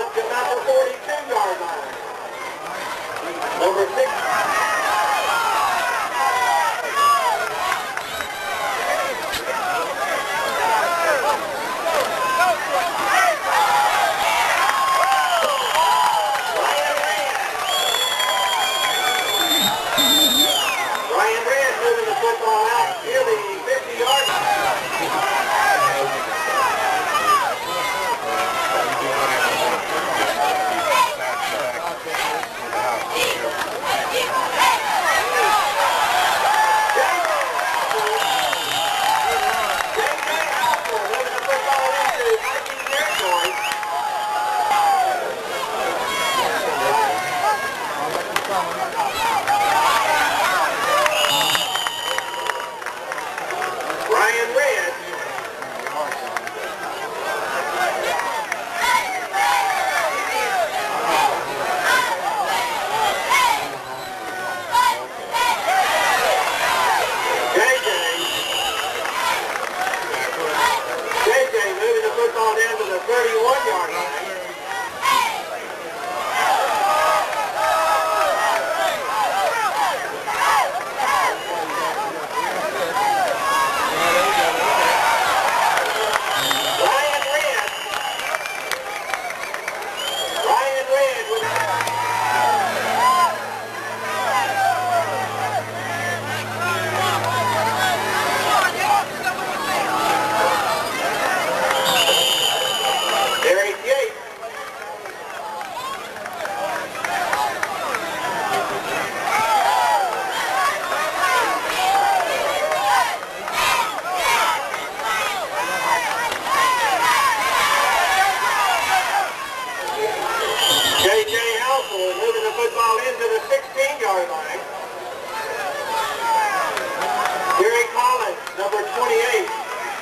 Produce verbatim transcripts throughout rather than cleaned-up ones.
up to about the forty-two yard line. Number six. thirty-one yard line. Ryan Red. Ryan Red with moving the football into the sixteen yard line. Gary Collins, number twenty-eight.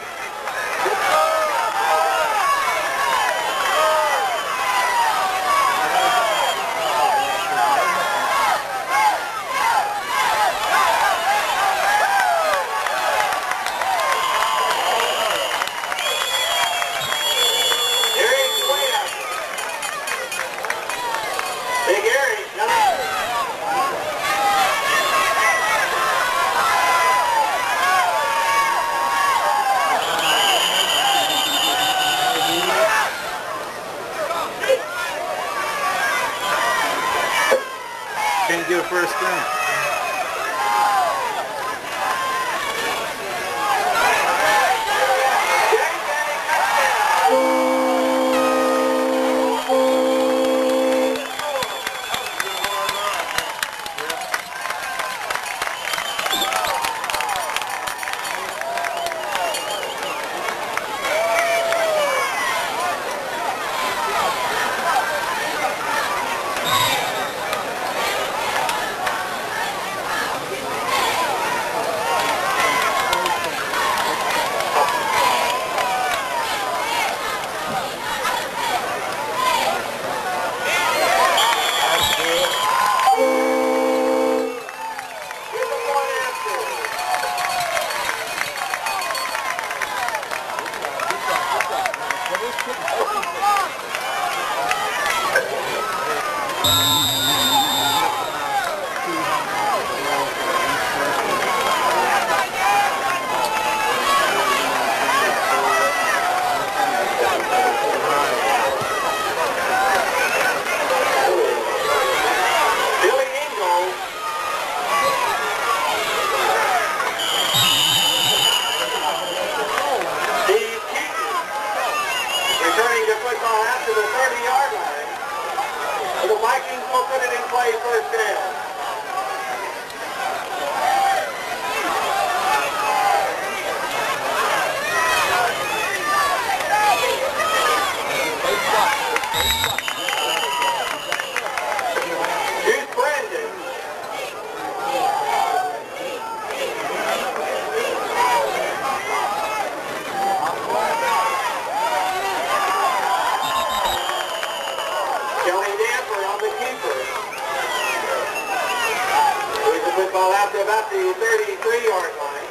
Big Area, can't get a first down. to the thirty yard line. The Vikings will put it in play first down. Here's Brandon. Football out to about the thirty-three yard line.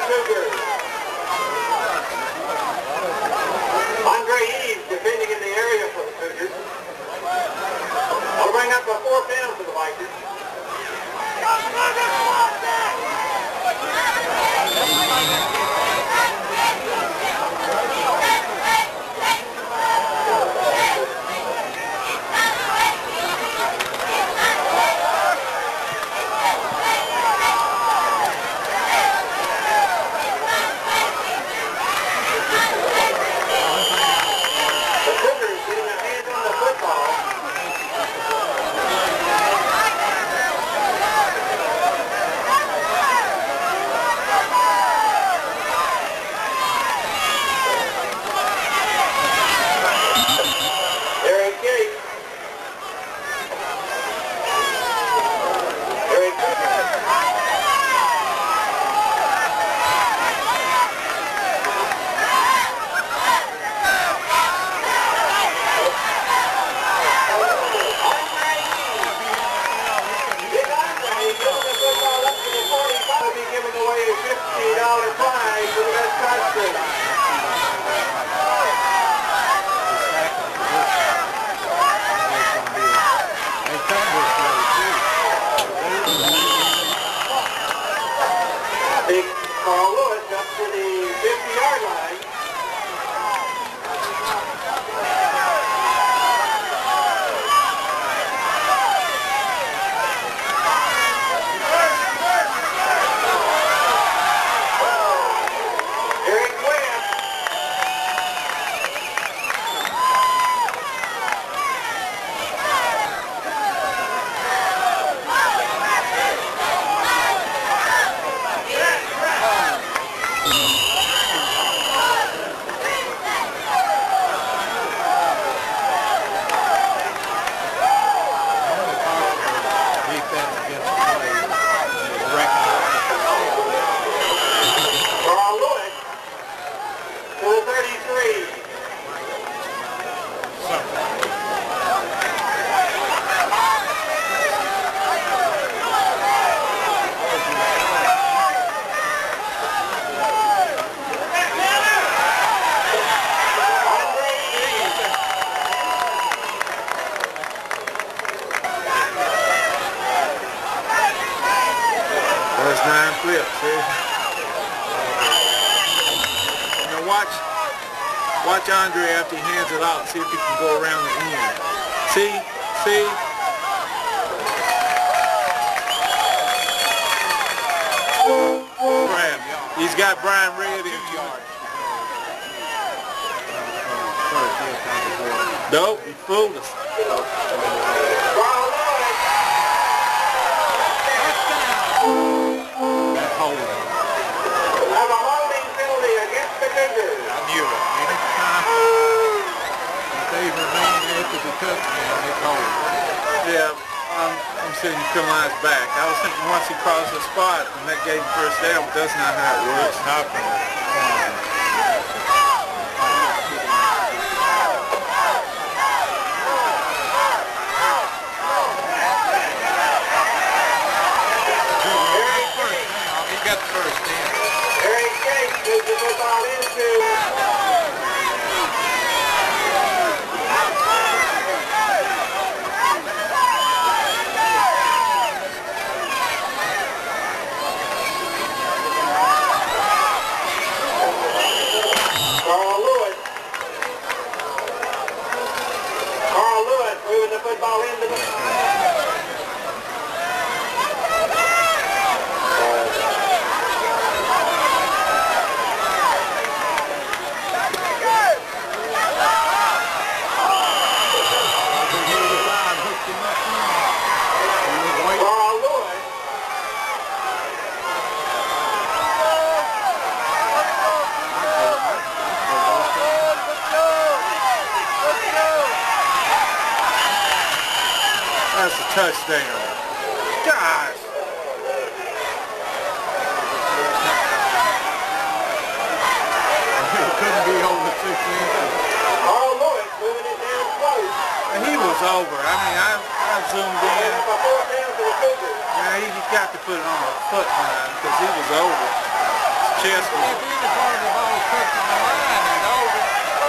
the Cougars. Andre Eves defending in the area for the Cougars. Will bring up a fourth down for the Vikings. Nine flips, see? Now watch, watch Andre after he hands it out, see if he can go around the end. See? See? Brian. He's got Brian Red in yard. Nope, he fooled us. Yeah, I'm, I'm saying you come on his back. I was thinking once he crossed the spot, and that gave him first down, but that's not how it works. Not from He got the first down. Eric Gates moves the football into football into the That's a touchdown. Gosh. It couldn't be over six inches. Carl Lewis moving it down close. And he was over. I mean, I, I zoomed in. Yeah, he got to put it on a foot line because he was over. chest. If any part of the ball touching the line, it's over.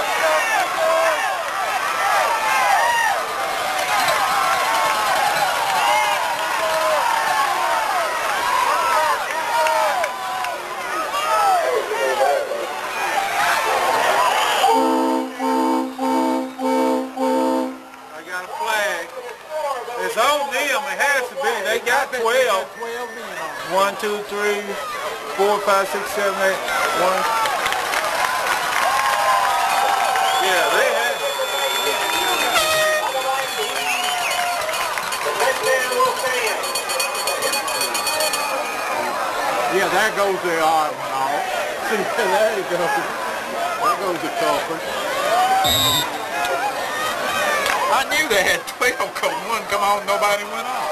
I got a flag. It's on them. It has to be. They got twelve. twelve men on it. One, two, three, four, five, six, seven, eight. One. Yeah, they had. Yeah, there goes the arm and all. See, there you go. There goes the culprit. I knew they had twelve because one come on, nobody went off.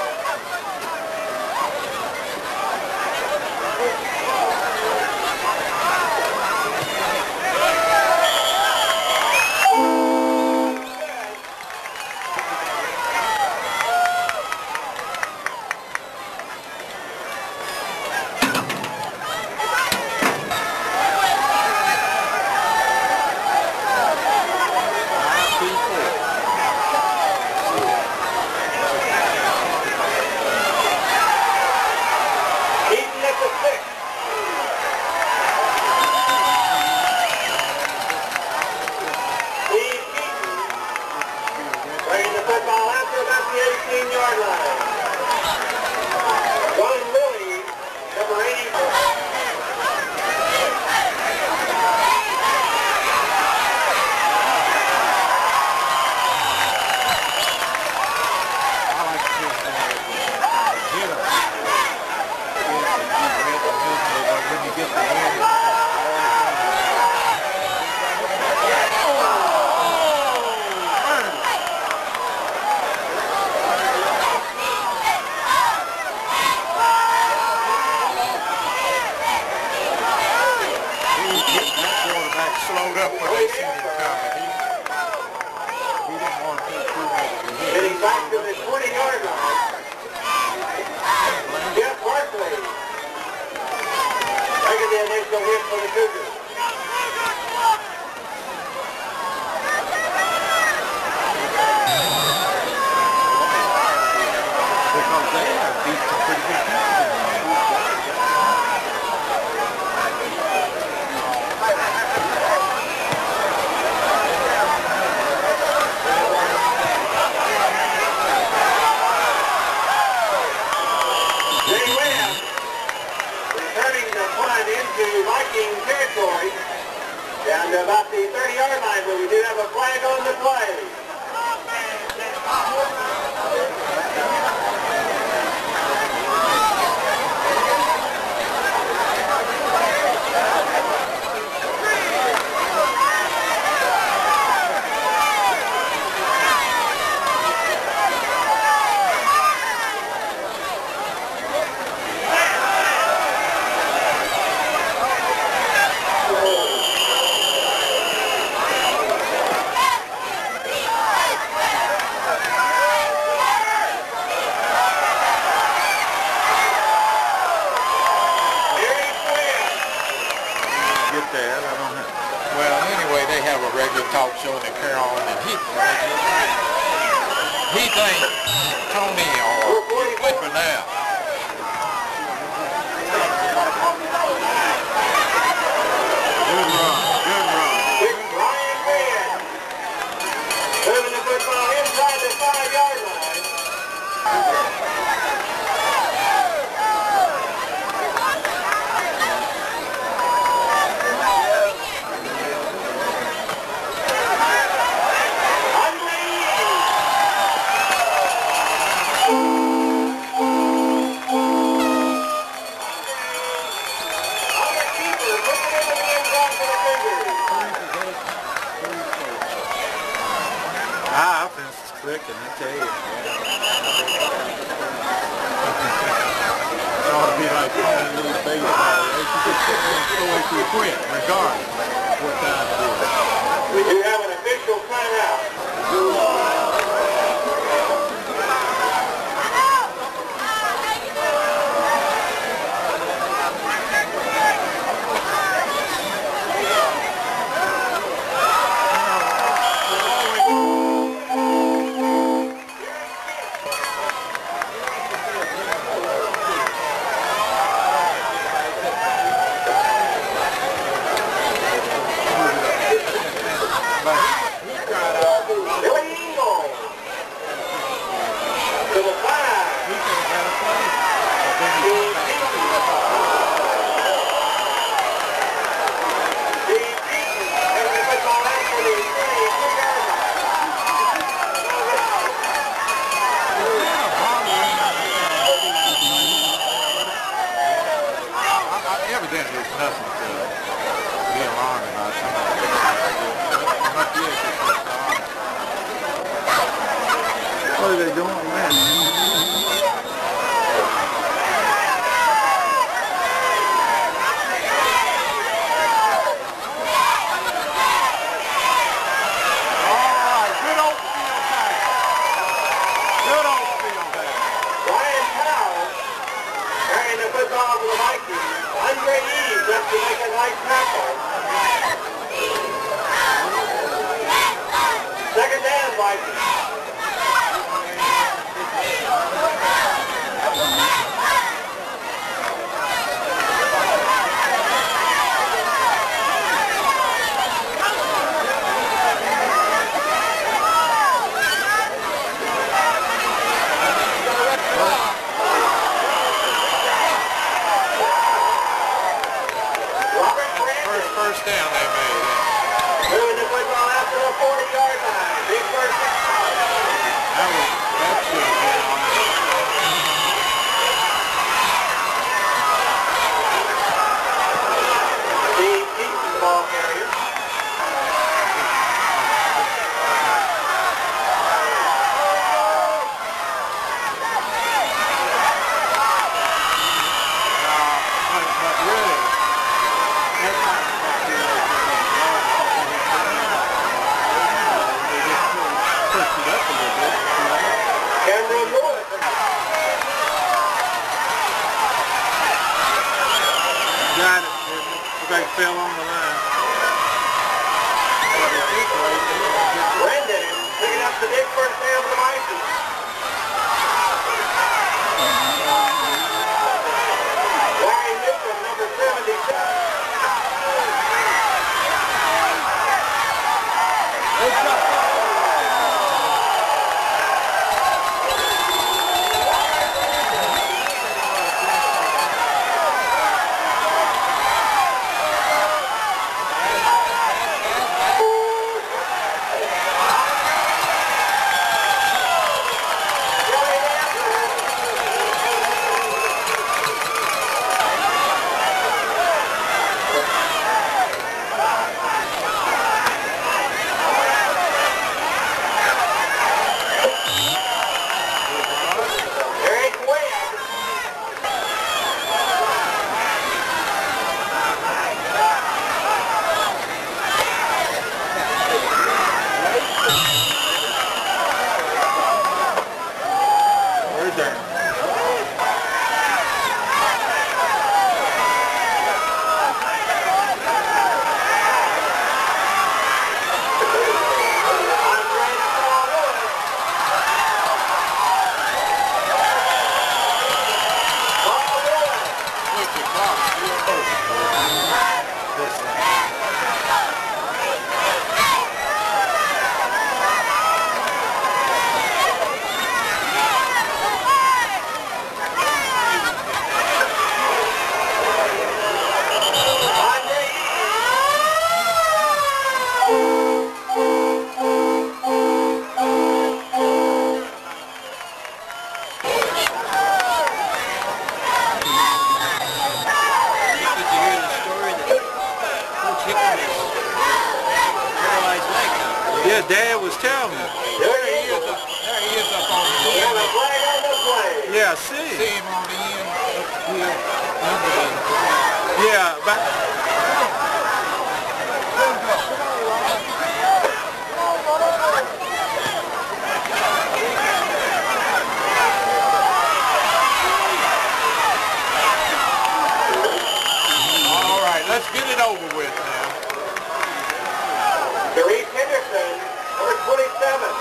Slowed up when they seen him coming. He, he didn't want to take too much. Getting back to the twenty-yard line. Jeff Barkley making the initial hit for the Cougars. Because they have beat some pretty good teams. Viking territory down to about the thirty-yard line, but we do have a flag on the play. Talk show and carry on and he he thinks Tony or Clifford now. Good run, good run. Ryan Mann moving the football inside the five-yard line. Ah, offense is clicking, I tell you. It ought to be like playing little baseball. They should just sit there and throw it to a quit, regardless of what time it is. We do have an official timeout. right tackle. Second down, Vikings. First down they made. Moving the football out to the forty-yard line. Big first down. That was, that should have been on. Steve Keaton, the ball carrier. But, but really, that's not Cameron Lewis. got it. Looks like it fell on the line. Brendan picking up the big first down for the Vikings. Larry Newcomb, number seventy-seven. Yeah, Dad was telling me. There he is up, there he is up on the We have end. a flag on the play. Yeah, see. See him on the end up here under the... Yeah, but All right, let's get it over with now. Therese Henderson, number twenty-seven.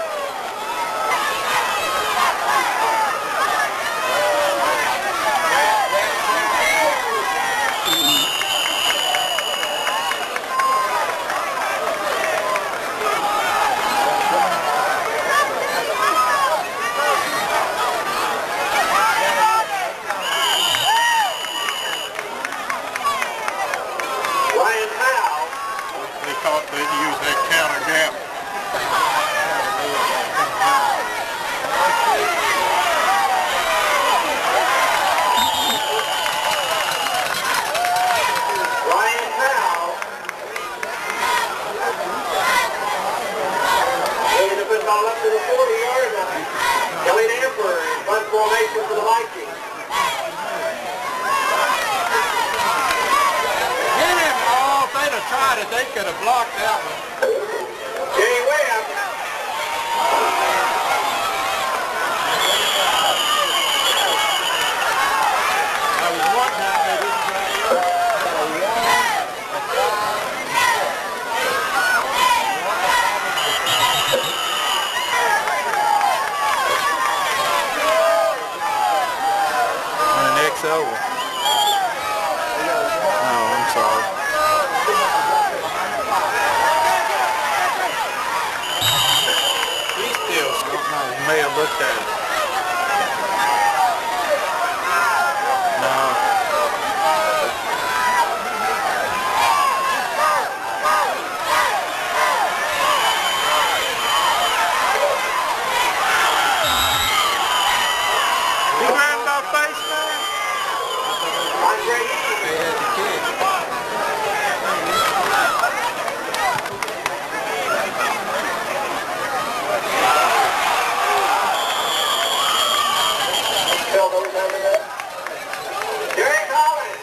Ryan Howe. They thought they'd use that counter gap. Ryan Howe. Taking the football up to the forty-yard line. Kelly Damper in punt formation for the Vikings. Get him! Oh, if they'd have tried it, they could have blocked that one. Jay Webb. There was one time they didn't try it. may have looked at it. No. You ran about face, man? They had the kid. Tell those over there. Jerry Collins.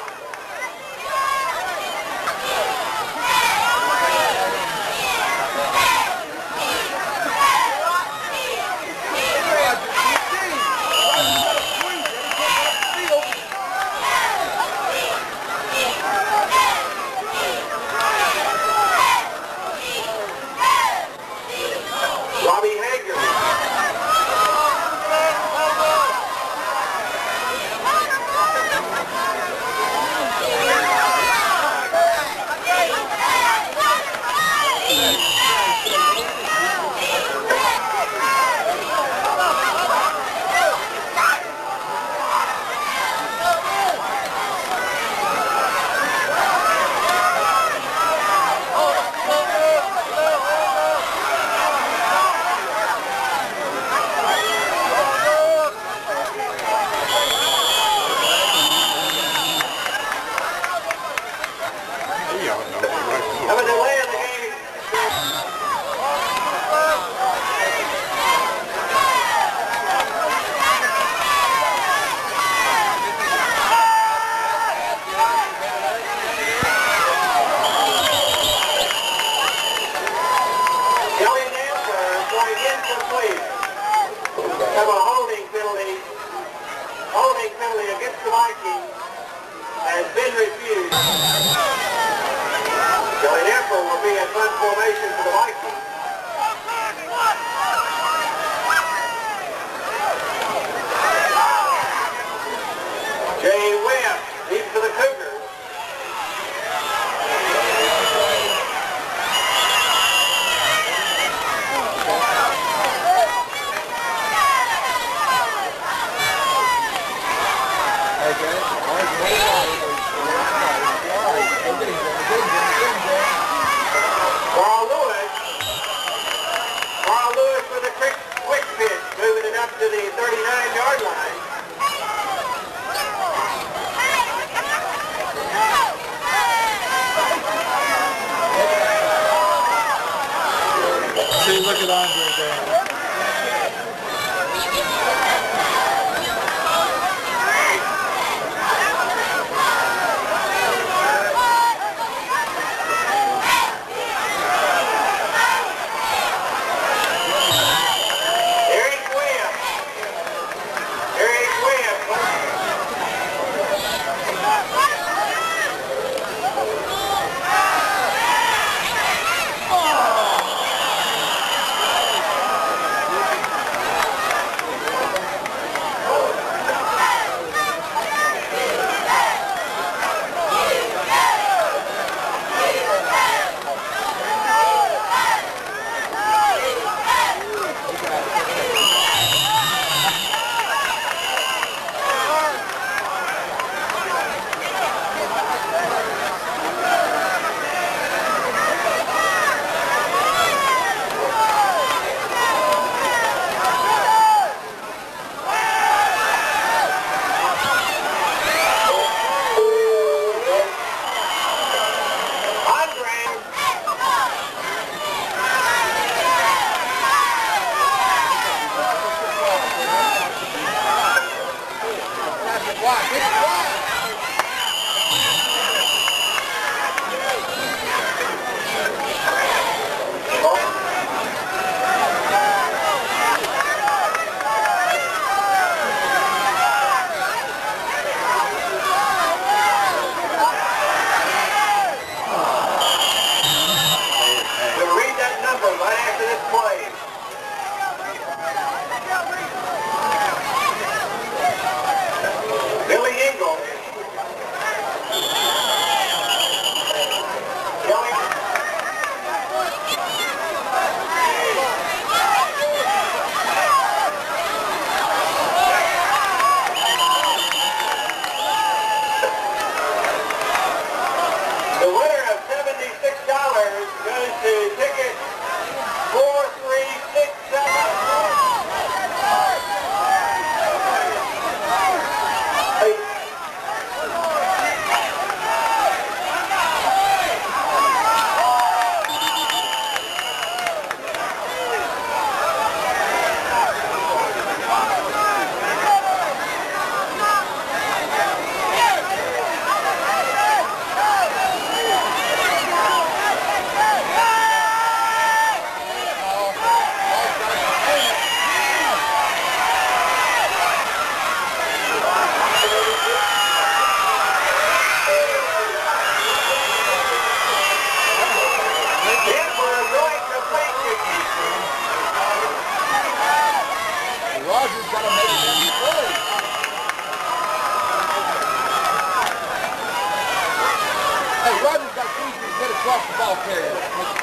Robbie Hager. That was the way of the game. Kelly Dancer going incomplete. Have a holding penalty. Holding penalty against the Vikings has been refused. Kelly Dancer will be in front formation for the Vikings. Jay Webb leads to the Cougars. Carl Lewis dollars goes to ticket four three six seven. Roger's got to make it in play. Hey, Roger's got three to get across the ball carrier.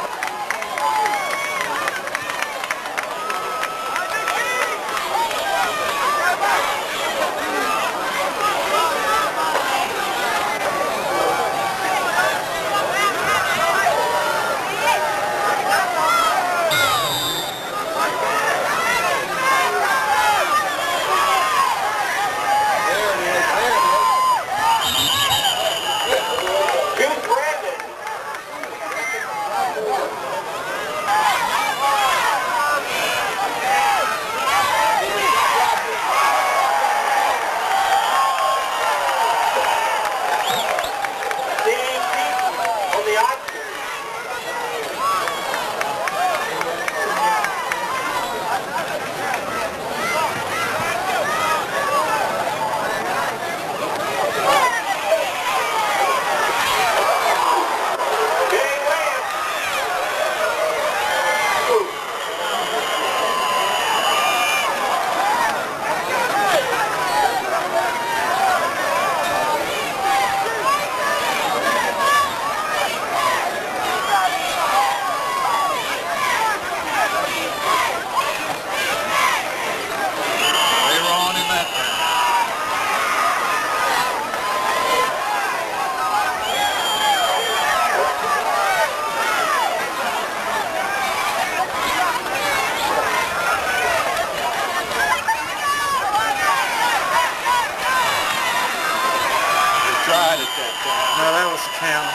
Tried it that time. No, that was the counter.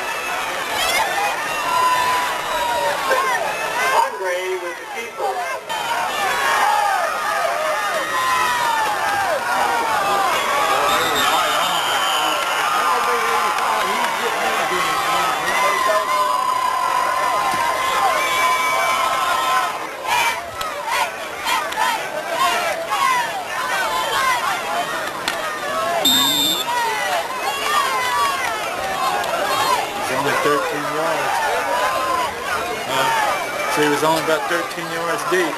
Andre was the keeper. thirteen yards. Uh, so he was only about thirteen yards deep.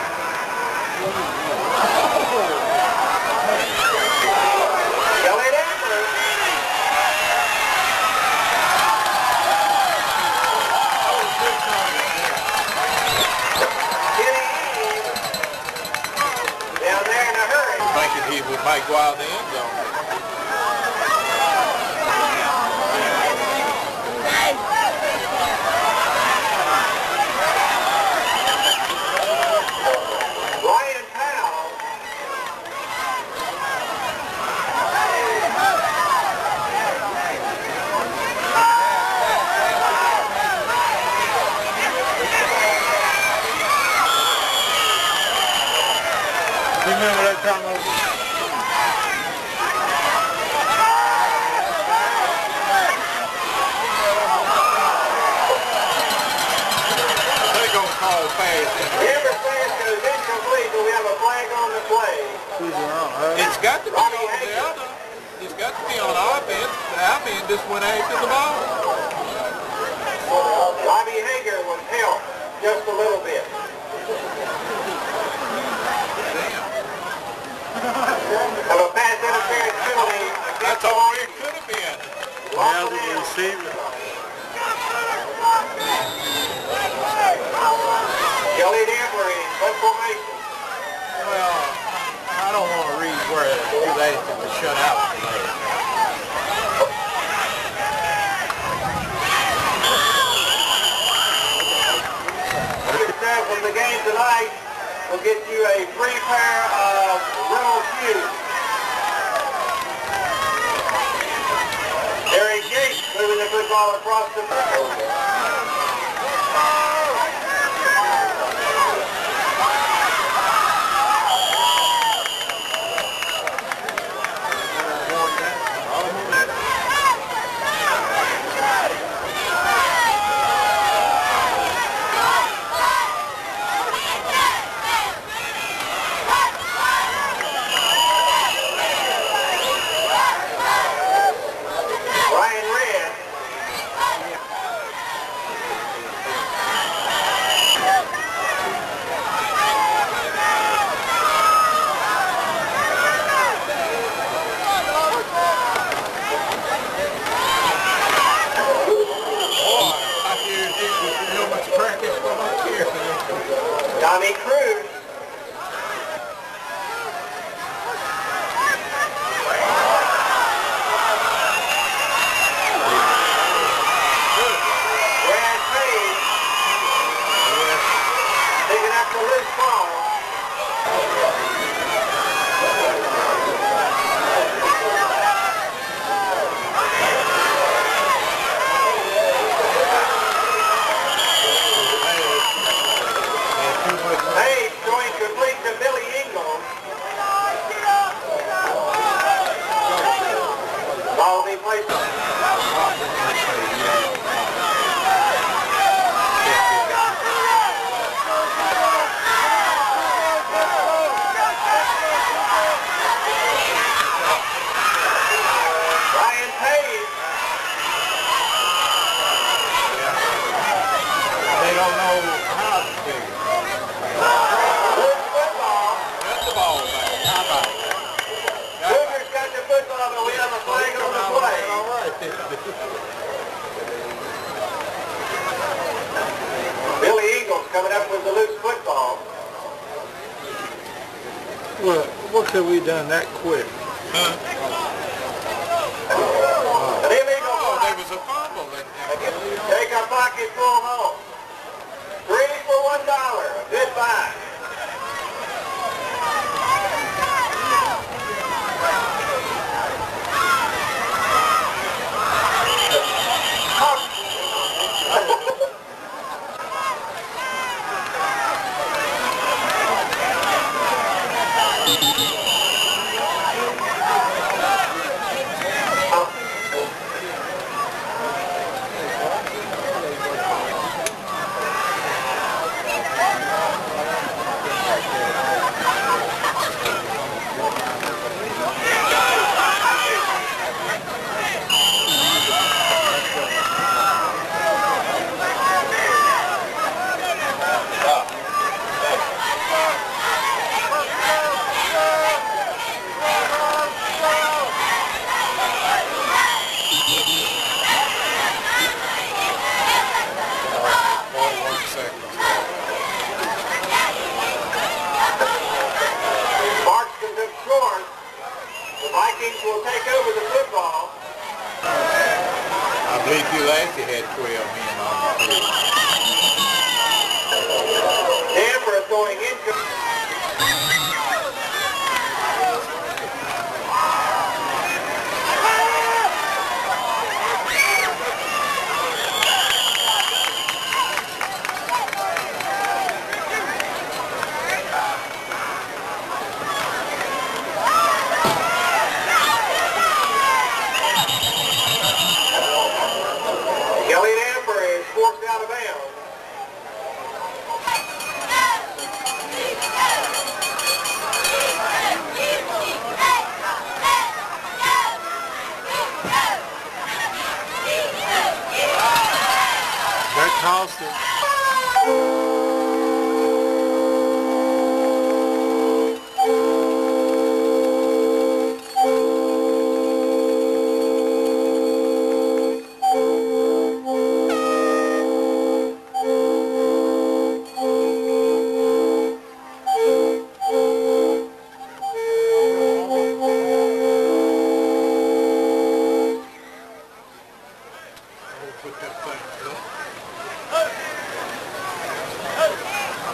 Down there in a hurry. Thinking he would make go out the end zone. You remember that time I was... They're going to call fast. Every pass goes incomplete, but we have a flag on the play. Who's wrong, huh? It's got to be on the other. It's got to be on offense. The offense just went after the ball. Bobby Hager was helped just a little bit. Have a pass interference penalty. That's all it could have been. Now the receiver. Kelly Danbury, what formation? Well, I don't want to read where he was asked him to shut out today. tonight will get you a free pair of rental shoes. Harry Gates moving the football across the field. Tommy Cruz. Brad Page. Taking up the loose ball. Page going complete to Billy Ingalls. Ball will be placed on. Ryan Page. They don't know how to do it. Got the ball back. How about it? Cougars got the football, but we have a flag on the play. All right. Billy Ingalls coming up with the loose football. Well, what could we done that quick? Huh? An illegal Oh, block. there was a fumble in there. Take a pocket full home. Three for one dollar. Goodbye. Will take over the football. I believe Pulaski had twelve men on the field. Denver is going into. Forced out of bounds. That cost us. Put that thing up.